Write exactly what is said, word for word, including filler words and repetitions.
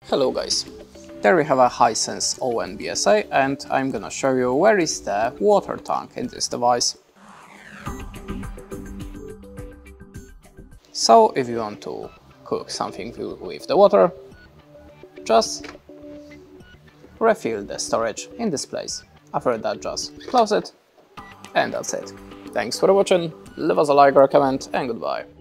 Hello guys, there we have a Hisense B S A and I'm gonna show you where is the water tank in this device. So if you want to cook something with the water, just refill the storage in this place. After that, just close it and that's it. Thanks for watching, leave us a like or a comment and goodbye.